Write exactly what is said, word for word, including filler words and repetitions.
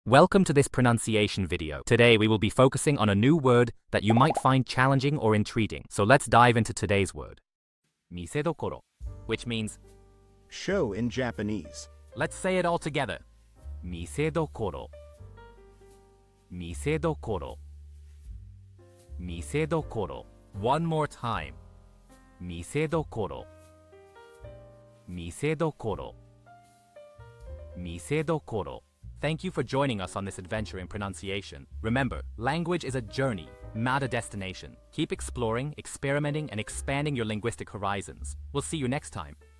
Welcome to this pronunciation video. Today we will be focusing on a new word that you might find challenging or intriguing. So let's dive into today's word. Misetokoro, which means show in Japanese. Let's say it all together. Misetokoro. Misetokoro. Misetokoro. One more time. Misetokoro. Misetokoro. Misetokoro. Thank you for joining us on this adventure in pronunciation. Remember, language is a journey, not a destination. Keep exploring, experimenting, and expanding your linguistic horizons. We'll see you next time.